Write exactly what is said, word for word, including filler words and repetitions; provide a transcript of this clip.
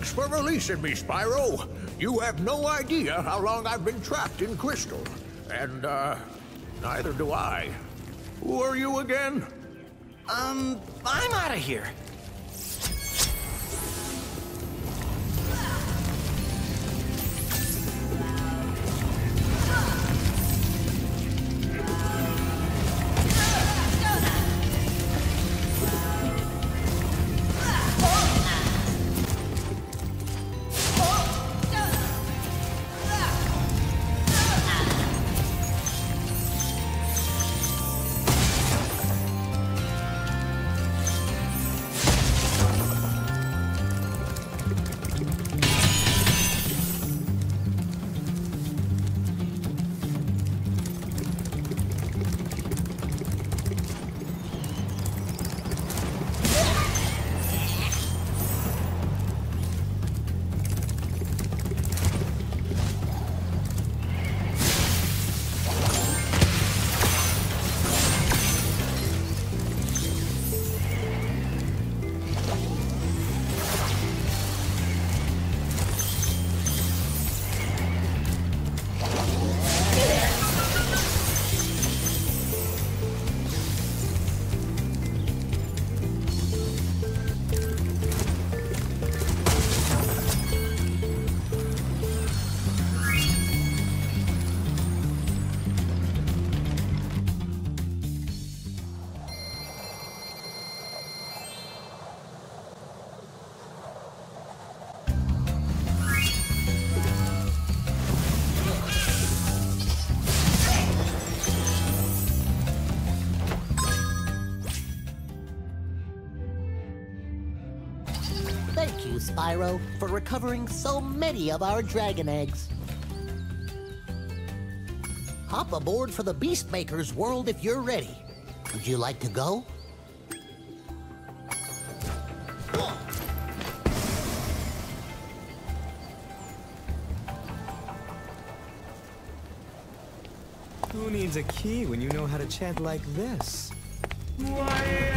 Thanks for releasing me, Spyro. You have no idea how long I've been trapped in Crystal. And, uh, neither do I. Who are you again? Um, I'm out of here. Thank you, Spyro, for recovering so many of our dragon eggs. Hop aboard for the Beastmaker's world if you're ready. Would you like to go? Who needs a key when you know how to chant like this? Why